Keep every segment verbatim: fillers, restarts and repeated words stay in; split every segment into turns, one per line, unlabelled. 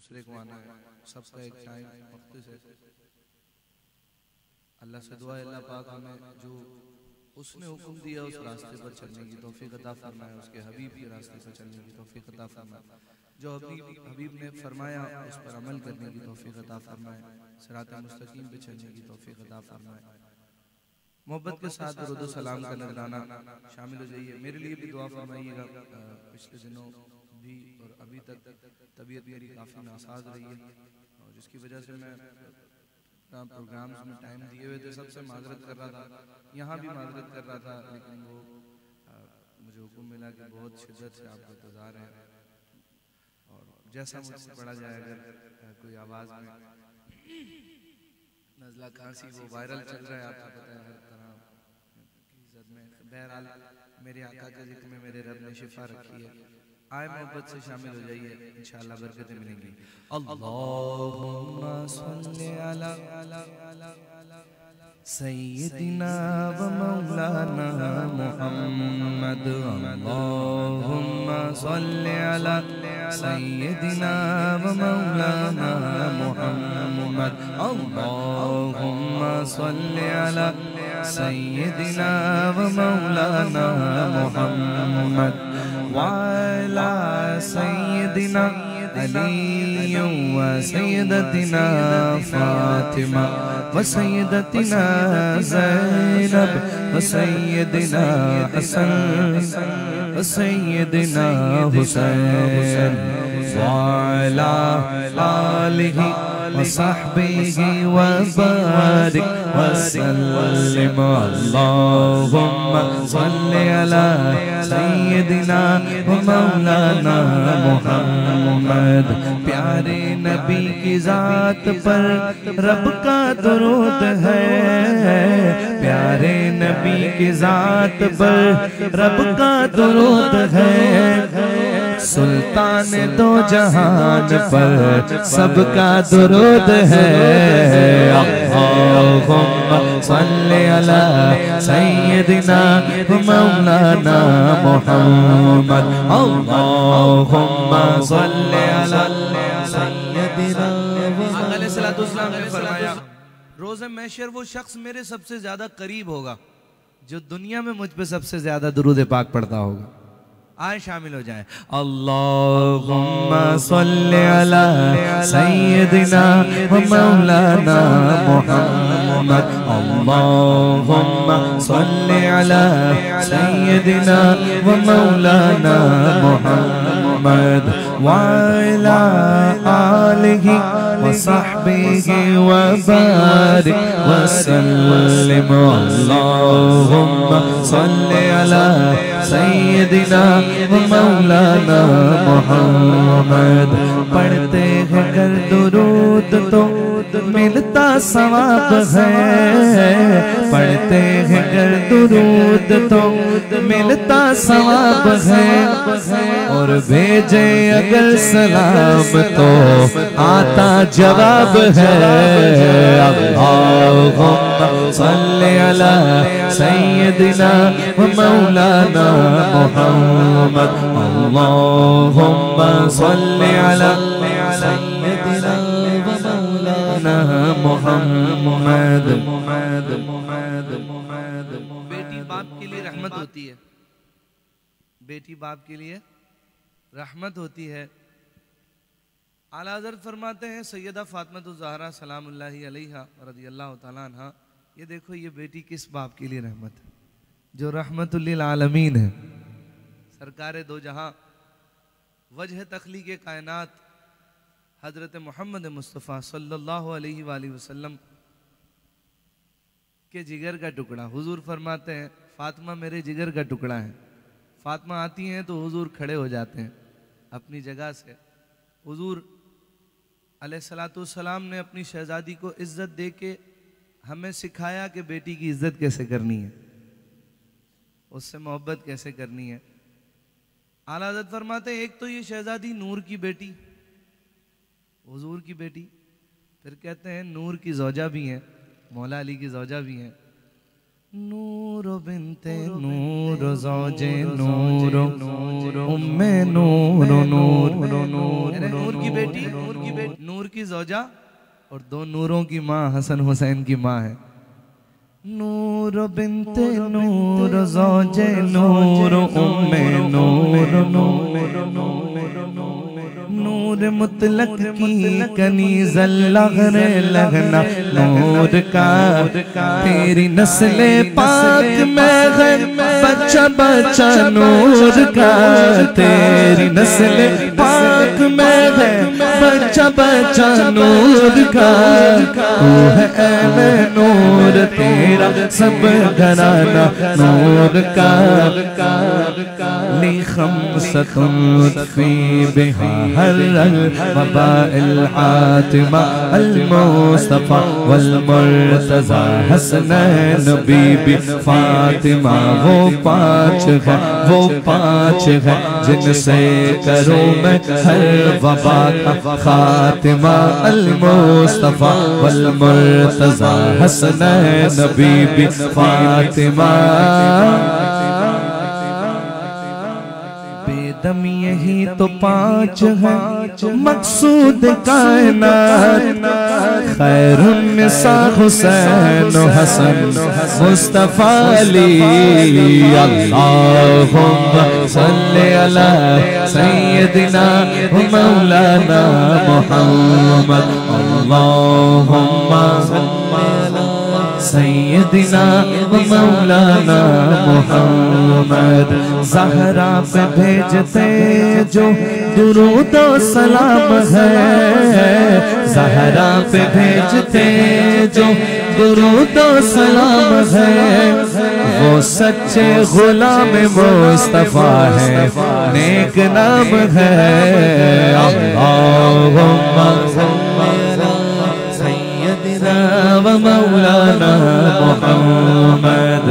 दूसरे को आना है, सबका एक टाइम वक्त से। अल्लाह से दुआ है अल्लाह पाक हमें जो उसने हुक्म दिया उस रास्ते पर चलने की तौफीक अता फरमाए, उसके हबीब के रास्ते पर चलने की तौफीक अता फरमाए, जो हबीब हबीब ने फरमाया उस पर अमल करने की तौफीक अता फरमाए, सिरात मुस्तकीम पे चलने की तौफीक अता फरमाए। मोहब्बत के साथ दुरूद व सलाम का नजराना शामिल हो जाइए। मेरे लिए भी दुआ फरमाइएगा। पिछले दिनों भी और अभी तक तबीयत मेरी काफ़ी नासाज रही है और जिसकी वजह से मैं प्रोग्राम्स में टाइम दिए हुए थे, सबसे माजरत कर रहा था, यहाँ भी माजरत कर रहा था, लेकिन वो आ, मुझे हुक्म मिला कि बहुत शिद्दत से आपको इंतज़ार है और जैसा मुझसे पढ़ा जाए अगर कोई आवाज़ में नज़ला खांसी वो वायरल चल रहा है, आपको पता है हर तरह की इज़्ज़त में। बहरहाल मेरे आका के ज़िक्र में मेरे रब ने शिफा रखी है। आए मोहब्बत से शामिल हो जाइए, इंशाअल्लाह बरकतें मिलेंगी। अल्लाहुम्मा सल्ली अला सय्यदिना व मौलाना मुहम्मद। अल्लाहुम्मा सल्ली अला सय्यदिना व मौलाना मुहम्मद। अल्लाहुम्मा सल्ली अला सय्यदिना व मौलाना मुहम्मद वाला सय्यदिना अली व सय्यदतिना फातिमा व सय्यदतिना ज़ैनब व सय्यदिना हसन व सय्यदिना हुसैन वाला आलिहि व सहबिहि व बारिक व सल्लिम। अल्लाहुम्मा सल्ली अला सय्यदिना व मौलाना मुहम्मद। प्यारे नबी की जात पर रब का दुरूद है, प्यारे नबी की जात पर रब का दुरूद है। सुल्तान दो जहान पर सबका दुरूद है। अल्लाहुम्मा सल्ली अला सय्यदिना व मौलाना मुहम्मद। अल्लाहुम्मा सल्ली अला सय्यदिना व अलैहिस्सलाम ने फरमाया रोज़े महशर वो शख्स मेरे सबसे ज्यादा करीब होगा जो दुनिया में मुझ पे सबसे ज्यादा दुरूद पाक पढ़ता होगा। आए शामिल हो जाए। अल्लाहुम्मा सल्ली अला सय्यदिना व मौलाना मुहम्मद। अल्लाहुम्मा सल्ली अला सय्यदिना व मौलाना मुहम्मद वाला आलिहि व सहबिहि व बारिक व सल्लिम। अल्लाहुम्मा सल्ली अला सय्यदिना व मौलाना मुहम्मद। पढ़ते हैं कर दुरूद तो मिलता सवाब है, पढ़ते हैं कर दुरूद तो मिलता सवाब है और भेजे अगर सलाम तो आता जवाब है। अल्लाहुम्मा सल्ली अला सय्यदिना व मौलाना मुहम्मद। अल्लाहुम्मा सल्ली अला सय्यदिना व मौलाना मुहम्मद। बेटी बाप के लिए रहमत होती है, बेटी बाप के लिए रहमत होती है। आला हज़रत फरमाते हैं सैयदा फातिमा ज़हरा सलामुल्लाहि अलैहा रज़ियल्लाहु तआला अन्हा, ये देखो ये बेटी किस बाप के लिए रहमत है जो रहमतुल लिल आलमीन है, सरकारे दो जहां, वजह तख्लीक़े कायनात हज़रत मोहम्मद मुस्तफ़ा सल्लल्लाहु अलैहि वसल्लम के जिगर का टुकड़ा। हुजूर फरमाते हैं फातिमा मेरे जिगर का टुकड़ा है। फातिमा आती हैं तो हुजूर खड़े हो जाते हैं अपनी जगह से। हुजूर अलैहिस्सलाम ने अपनी शहजादी को इज्जत दे के हमें सिखाया कि बेटी की इज्जत कैसे करनी है, उससे मोहब्बत कैसे करनी है। आला हज़रत फरमाते हैं एक तो ये शहजादी नूर की बेटी, हुजूर की बेटी, फिर कहते हैं नूर की ज़ौजा भी हैं, मौला अली की ज़ौजा भी हैं। नूर बिनते नूर ज़ौजे नूर उम्मे नूर नूर नूर की बेटी, नूर की बेटी नूर की ज़ौजा और दो नूरों की माँ हसन हुसैन की माँ है। नूर बिनते नूर ज़ौजे नूर उम्मे नूर नूर मुतलक की कनीज़ लग़रे लगना नूर का तेरी नस्ले पाक में है बच्चा बच्चा नूर का तेरी नस्ले पाक में है बच्चा बच्चा नूर का तू है ऐने नूर तेरा सब घराना नूर का ली खम्सतुन फी बिहा हर वबाइल आतिमा अल मुस्तफा वल मुर्तज़ा हसनैन बीबी फातिमा वो पाँच है वो पाँच है जिनसे करूँ मैं हर वबा का खातिमा अल मुस्तफा वल मुर्तज़ा हसनैन बीबी फातिमा बेदम यही तो पाँच है मकसूद कायनात खैरुन्निसा हुसैन हसन मुस्तफा अली अल्लाहुम्मा सल्ली अला सय्यदिना व मौलाना मुहम्मद अल्लाहुम्मा सय्यदिना व मौलाना मुहम्मद ज़हरा पे भेजते जो दुरूद व सलाम है ज़हरा पे भेजते जो दुरूद व सलाम है वो सच्चे गुलाम मुस्तफा है नेक नाम है अल्लाहुम्मा सय्यदिना व मौलाना मुहम्मद।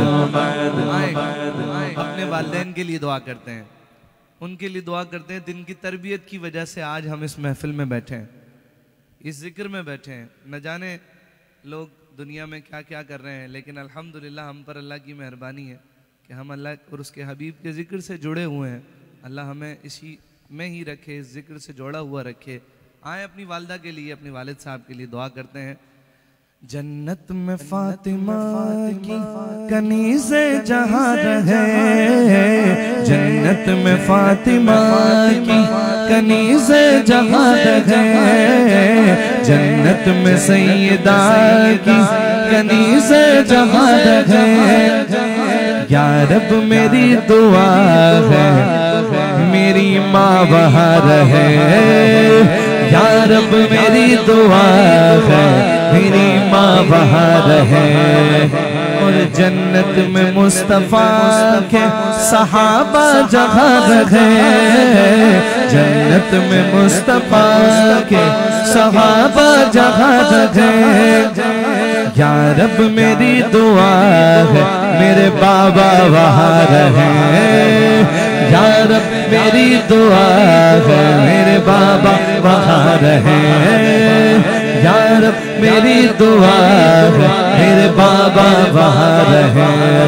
अपने वालिदैन के लिए दुआ करते हैं, उनके लिए दुआ करते हैं जिनकी तरबियत की वजह से आज हम इस महफिल में बैठे हैं, इस जिक्र में बैठे हैं। न जाने लोग दुनिया में क्या क्या कर रहे हैं, लेकिन अल्हम्दुलिल्लाह हम पर अल्लाह की मेहरबानी है कि हम अल्लाह और उसके हबीब के जिक्र से जुड़े हुए हैं। अल्लाह हमें इसी में ही रखे, इस जिक्र से जोड़ा हुआ रखे। आए अपनी वालदा के लिए, अपने वालिद साहब के लिए दुआ करते हैं। जन्नत में फातिमा की कनीज़े जहाँ रहे, जन्नत में फातिमा की कनीज़े जहाँ रहे, जन्नत में सैयदा की कनीज़े जहाँ रहे। या रब मेरी दुआ है मेरी माँ वहाँ रहे, या रब मेरी दुआ है मेरी माँ वहाँ रहे। और जन्नत में मुस्तफा के सहाबा जहाँ रहे, जन्नत में मुस्तफा के सहाबा जहाँ रहे। या रब मेरी दुआ है मेरे बाबा वहाँ रहे, या रब मेरी दुआ है मेरे बाबा वहाँ रहे। या रब मेरी दुआ है मेरे बाबा वहाँ रहे।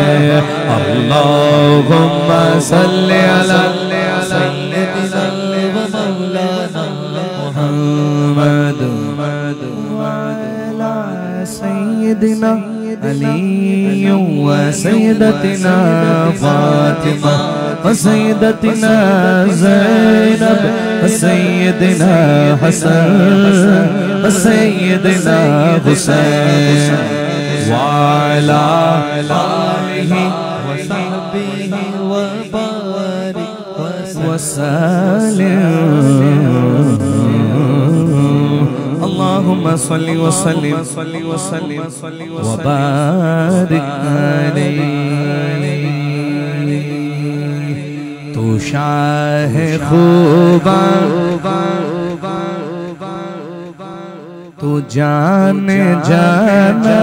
अल्लाहुम्मा सल्ली अला सय्यदिना व मौलाना मुहम्मद व अला सय्यदिना अली व सय्यदतिना फातिमा व सय्यदतिना ज़ैनब व सय्यदिना हसन व सय्यदिना हुसैन व अला आलिहि व सहबिहि व बारिक व सल्लिम। अल्लाहुम्मा सल्लि व सल्लिम व बारिक अलैहि। तू शाह खूबा तू जान जाना,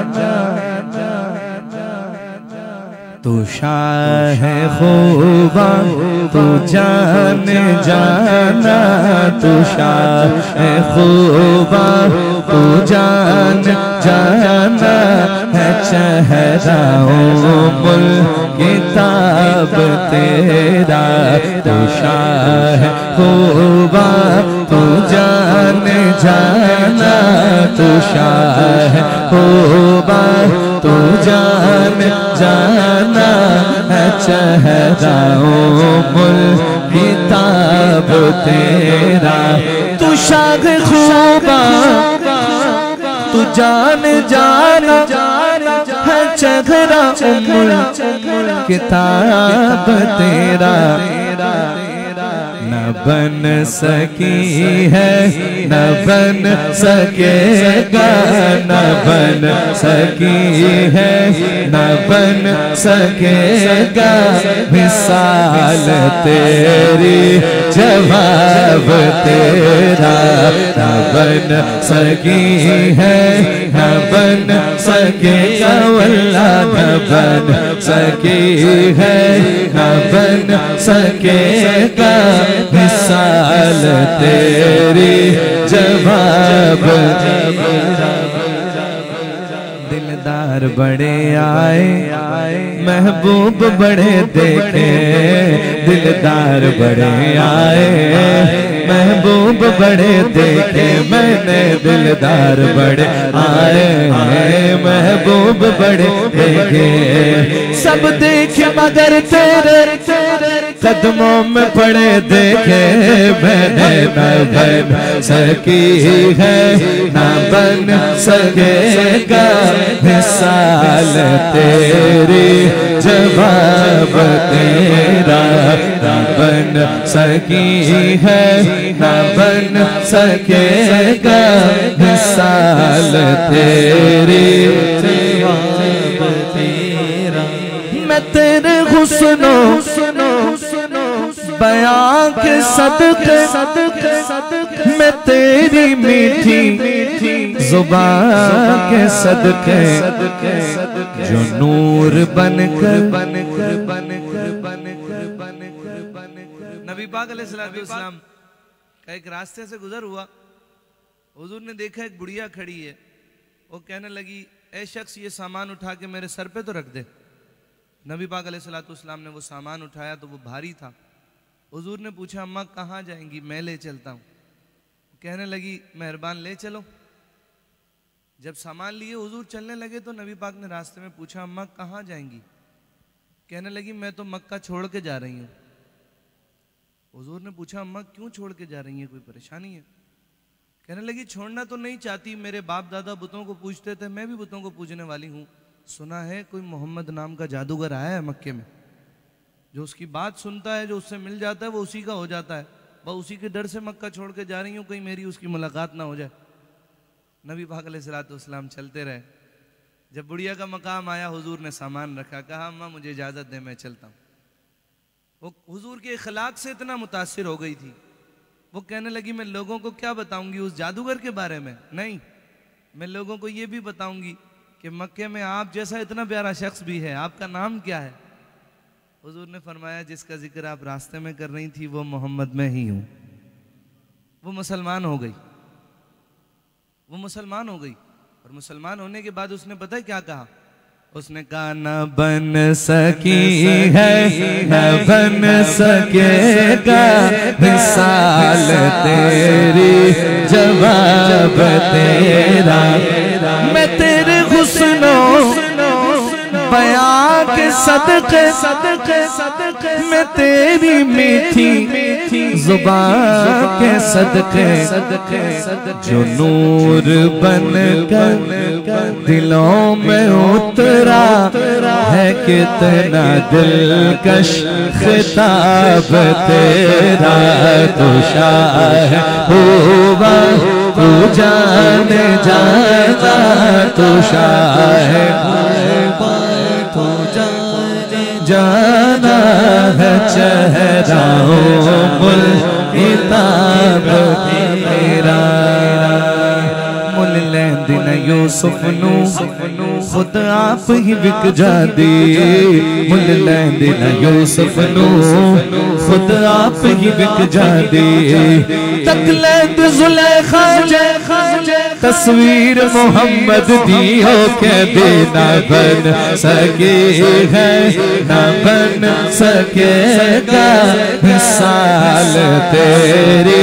तू शाह खूबा तू जान जाना, तू शाह खूबा तू जान जाना है चेहरा मुल्क
किताब तेरा, तू शाह खूबा तू जान जाना, तू शाह खूबा तू जान जाना है चेहरा मुल किताब तेरा, तू शाह खूबा तू जान जाना है चेहरा मुल किताब तेरा, न बन सकी है न बन सकेगा, न बन सकी है न बन सकेगा मिसाल तेरी, जवाब तेरा, न बन सकी है न बन सकेगा, वल्ला न बन सकी है न बन सकेगा मिसाल तेरी, जवाब तेरा। दिलदार बड़े आए महबूब बड़े देखे, दिलदार बड़े आए महबूब बड़े देखे, मैंने दिलदार बड़े आए महबूब बड़े देखे, सब देखे मगर तेरे कदमों में पड़े देखे, मैंने न बन सकी है न बन सकेगा मिसाल तेरी, जवाब तेरा, न बन सकी है न बन सकेगा मिसाल तेरी, जवाब तेरा। मैं तेरे हुस्नो बयां के सदके, मैं तेरी मीठी जुबान के सदके, जो नूर बनकर बनकर बनकर बनकर बनकर
नबी पाक अलैहिस्सलाम का एक रास्ते से गुजर हुआ, हुजूर ने देखा एक बुढ़िया खड़ी है, वो कहने लगी ए शख्स ये सामान उठा के मेरे सर पे तो रख दे। नबी पाक अलैहिस्सलाम ने वो सामान उठाया तो वो भारी था। हुजूर ने पूछा अम्मा कहाँ जाएंगी, मैं ले चलता हूँ। कहने लगी मेहरबान ले चलो। जब सामान लिए हुजूर चलने लगे तो नबी पाक ने रास्ते में पूछा अम्मा कहाँ जाएंगी। कहने लगी मैं तो मक्का छोड़ के जा रही हूँ। हुजूर ने पूछा अम्मा क्यों छोड़ के जा रही हैं, कोई परेशानी है? कहने लगी छोड़ना तो नहीं चाहती, मेरे बाप दादा बुतों को पूजते थे, मैं भी बुतों को पूजने वाली हूँ। सुना है कोई मोहम्मद नाम का जादूगर आया है मक्के में, जो उसकी बात सुनता है, जो उससे मिल जाता है वो उसी का हो जाता है। वह उसी के डर से मक्का छोड़ के जा रही हूँ, कहीं मेरी उसकी मुलाकात ना हो जाए। नबी पाक अलैहिस्सलाम चलते रहे। जब बुढ़िया का मकाम आया हुजूर ने सामान रखा, कहा अम्मा मुझे इजाज़त दे मैं चलता हूँ। वो हुजूर के अखलाक से इतना मुतासिर हो गई थी, वो कहने लगी मैं लोगों को क्या बताऊंगी उस जादूगर के बारे में, नहीं मैं लोगों को ये भी बताऊंगी कि मक्के में आप जैसा इतना प्यारा शख्स भी है, आपका नाम क्या है? हुजूर ने फरमाया जिसका जिक्र आप रास्ते में कर रही थी वो मोहम्मद मैं ही हूँ। वो मुसलमान हो गई, वो मुसलमान हो गई। और मुसलमान होने के बाद उसने पता है क्या कहा? उसने कहा न बन सकी है न बन सकेगा मिसाल तेरी, जवाब तेरा। मैं तेरे हुस्नो बयां के सदके सदके सदके, मैं तेरी मीठी जुबान के सदके सदके, जो नूर बनकर दिलों में उतरा है, कितना दिलकश खिताब तेरा। तो शाह हुआ तू जान जाना, तो शाह हुआ तू जान जाना है चेहरा मुल किताब तेरा। मुल लैंदी न यूसुफ नू खुद आप ही विक जादी, मुल लैंदी न यूसुफ नू खुद आप ही विक जादी। तक लैंद जुलेखा जे
तस्वीर मोहम्मद दी हो के भी न बन सके है, न बन सकेगा मिसाल तेरी।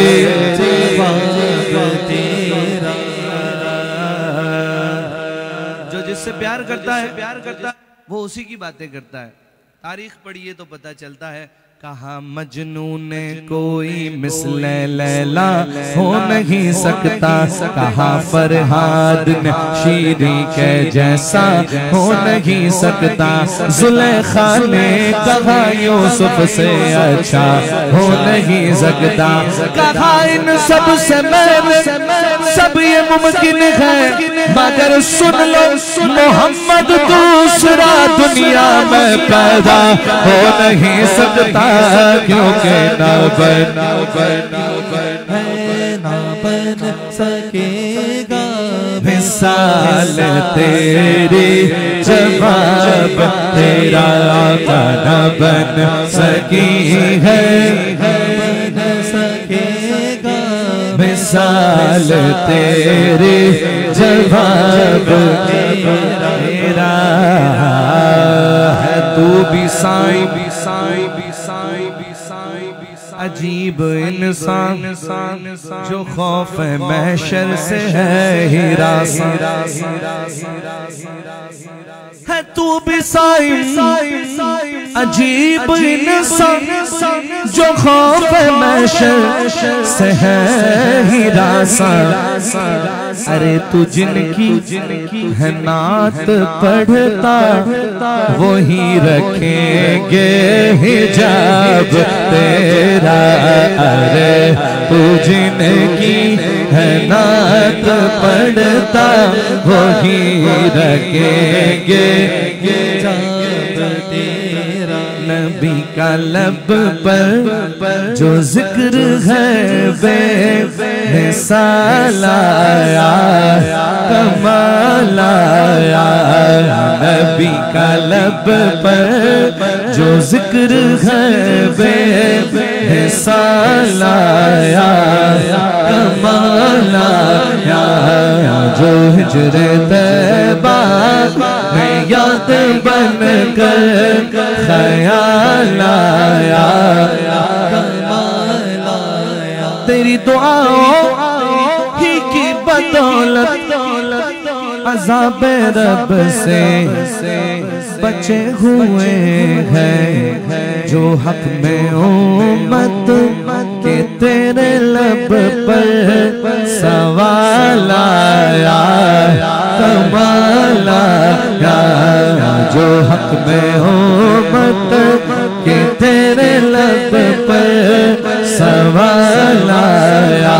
जो जिससे प्यार करता है प्यार करता है वो उसी की बातें करता है। तारीख पढ़िए तो पता चलता है। कहा मजनू ने कोई मिसले लैला हो नहीं सकता, कहा फरहाद ने शीरी के जैसा हो नहीं सकता, जुलेखा ने कहा यूसुफ से अच्छा हो नहीं सकता, कहा इन सब से मैं सब ये मुमकिन है मगर सुन लो मोहम्मद दूसरा दुनिया में पैदा हो नहीं सकता, क्योंकि ना बन ना बन सकेगा मिसाल तेरी, जवाब तेरा आका न बन सकी है, बन सकेगा मिसाल तेरी, जवाब तेरा है। तू भी साईं भी साईं भी साईं भी साईं भी अजीब इंसान जो खौफ महशर से है हिरासा है। तू भी साईं अजीब इंसान जो खौफ महशर से है हिरासा। अरे तू जिनकी जिनकी है नात पढ़ता वही रखेंगे हिजाब तेरा। अरे तू जिनकी है नात पढ़ता वही रखेंगे हिजाब तेरा। नबी का लब पर जो जिक्र है बेमिसाल आया कमाल आया। नबी का लब पर जो जिक्र है बेमिसाल आया कमाल आया। जो हिजरे तैबा में याद बन कर ख्याल आया कमाल आया। तेरी दुआओं ही की बदौलत अज़ाब रब से बचे हुए हैं। जो हक में उम्मत के तेरे लब पर सवाल आया कमाल आया। जो हक में उम्मत के तेरे लब पर सवाल आया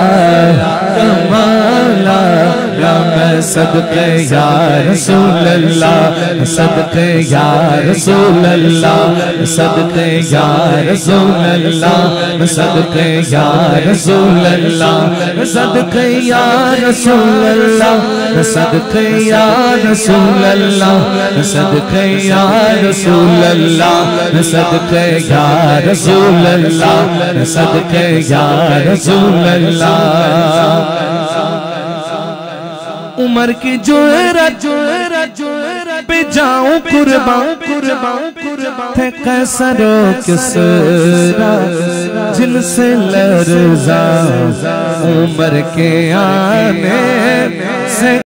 कमाल आया। मैं सदके या रसूल अल्लाह, सदके या रसूल अल्लाह, सदके या रसूल अल्लाह, सदके या रसूल अल्लाह, सदके या रसूल अल्लाह, सदके या रसूल अल्लाह, सदके या रसूल अल्लाह, सदके या रसूल अल्लाह, सदके या रसूल अल्लाह। उमर की जोरा जोरा जोरा पे जाऊं कुर्बान कुर्बान कुर्बान थे कैसरो किसरा जिनसे लर्जा उमर के आने से